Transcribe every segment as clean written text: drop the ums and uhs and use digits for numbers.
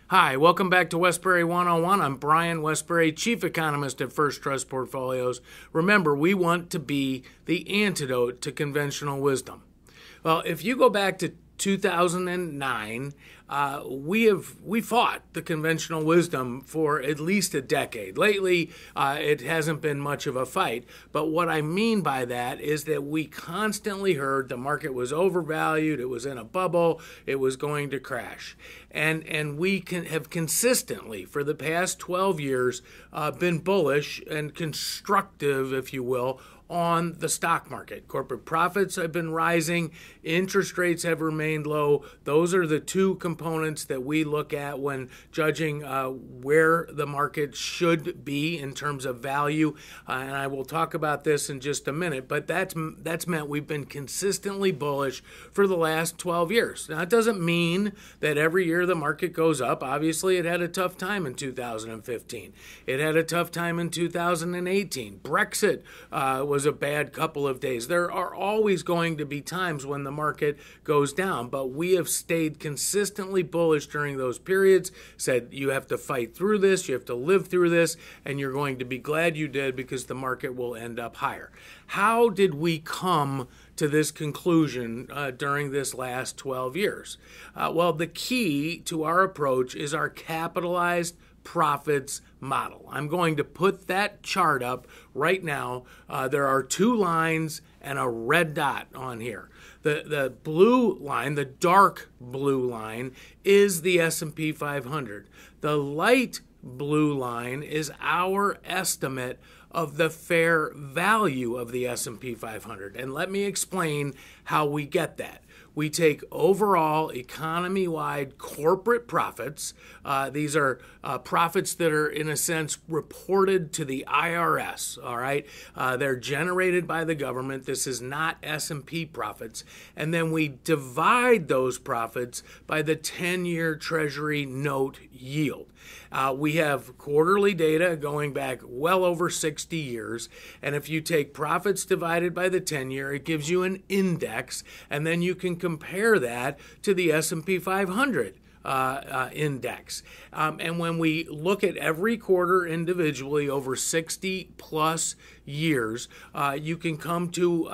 Hi, welcome back to Wesbury 101. I'm Brian Wesbury, Chief Economist at First Trust Portfolios. Remember, we want to be the antidote to conventional wisdom. Well, if you go back to 2009, we fought the conventional wisdom for at least a decade. Lately, it hasn't been much of a fight. But what I mean by that is that we constantly heard the market was overvalued, it was in a bubble, it was going to crash. And we have consistently, for the past 12 years, been bullish and constructive, if you will, on the stock market. Corporate profits have been rising, interest rates have remained low. Those are the two components that we look at when judging where the market should be in terms of value. And I will talk about this in just a minute, but that's meant we've been consistently bullish for the last 12 years. Now, it doesn't mean that every year the market goes up. Obviously, it had a tough time in 2015. It had a tough time in 2018. Brexit was a bad couple of days. There are always going to be times when the market goes down, but we have stayed consistently bullish during those periods, said you have to fight through this, you have to live through this, and you're going to be glad you did because the market will end up higher. How did we come to this conclusion during this last 12 years? Well, the key to our approach is our capitalized profits model. I'm going to put that chart up right now. There are two lines and a red dot on here. The blue line, the dark blue line, is the S&P 500. The light blue line is our estimate of the fair value of the S&P 500. And let me explain how we get that. We take overall economy-wide corporate profits. These are profits that are, in a sense, reported to the IRS, all right? They're generated by the government. This is not S&P profits. And then we divide those profits by the 10-year Treasury note yield. We have quarterly data going back well over 60 years. And if you take profits divided by the 10-year, it gives you an index. And then you can compare that to the S&P 500 index. And when we look at every quarter individually over 60 plus years, you can come to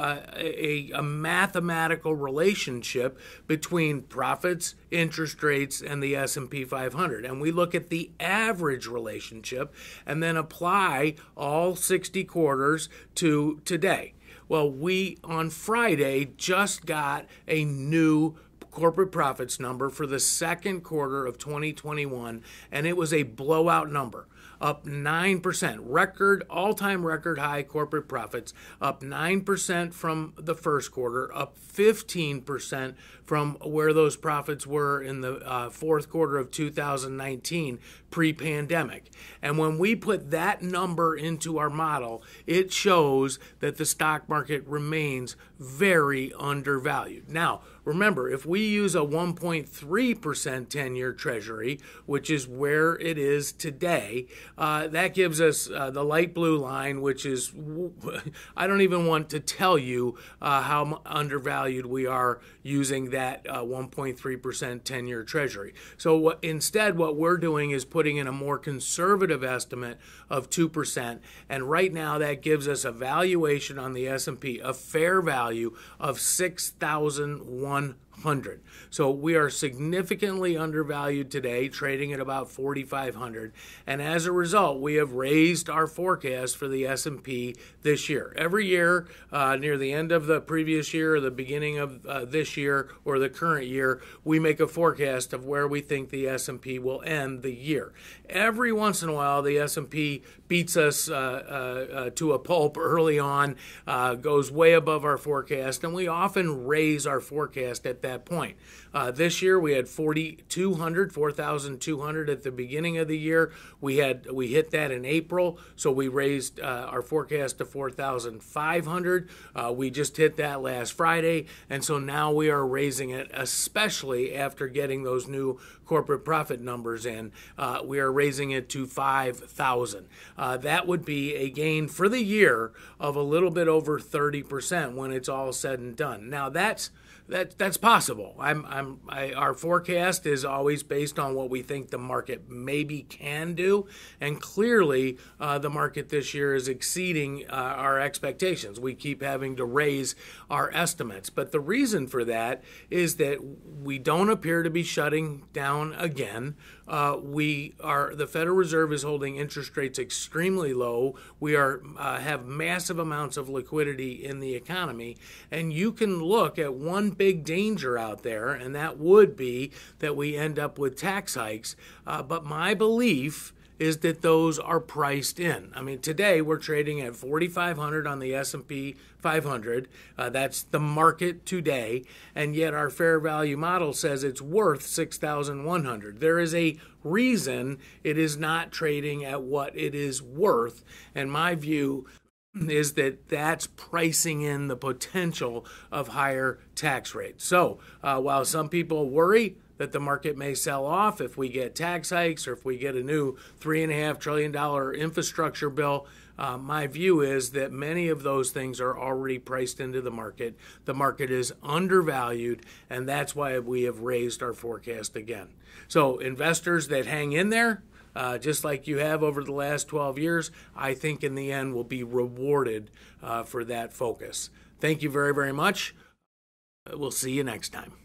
a mathematical relationship between profits, interest rates, and the S&P 500. And we look at the average relationship and then apply all 60 quarters to today. Well, we on Friday just got a new corporate profits number for the second quarter of 2021, and it was a blowout number, up 9%, record, all-time record high corporate profits, up 9% from the first quarter, up 15% from where those profits were in the fourth quarter of 2019, pre-pandemic. And when we put that number into our model, it shows that the stock market remains very undervalued. Now, remember, if we use a 1.3% 10-year Treasury, which is where it is today, that gives us the light blue line, which is, I don't even want to tell you how undervalued we are using that 1.3% 10-year Treasury. So instead, what we're doing is putting in a more conservative estimate of 2%, and right now that gives us a valuation on the S&P, a fair value of 6,100. So we are significantly undervalued today, trading at about 4,500. And as a result, we have raised our forecast for the S&P this year. Every year, near the end of the previous year or the beginning of this year or the current year, we make a forecast of where we think the S&P will end the year. Every once in a while, the S&P beats us to a pulp early on, goes way above our forecast, and we often raise our forecast at that point. This year we had 4,200 at the beginning of the year. We hit that in April, so we raised our forecast to 4,500. We just hit that last Friday, and so now we are raising it, especially after getting those new corporate profit numbers in. We are raising it to 5,000. That would be a gain for the year of a little bit over 30% when it's all said and done. Now, that's That's possible. Our forecast is always based on what we think the market maybe can do, and clearly the market this year is exceeding our expectations. We keep having to raise our estimates, but the reason for that is that we don't appear to be shutting down again. The Federal Reserve is holding interest rates extremely low. We have massive amounts of liquidity in the economy, and you can look at one big danger out there, and that would be that we end up with tax hikes. But my belief is that those are priced in. I mean, today we're trading at 4,500 on the S&P 500. That's the market today, and yet our fair value model says it's worth 6,100. There is a reason it is not trading at what it is worth, and my view is that that's pricing in the potential of higher tax rates. So while some people worry that the market may sell off if we get tax hikes or if we get a new $3.5 trillion infrastructure bill, my view is that many of those things are already priced into the market. The market is undervalued, and that's why we have raised our forecast again. So investors that hang in there, just like you have over the last 12 years, I think in the end will be rewarded for that focus. Thank you very, very much. We'll see you next time.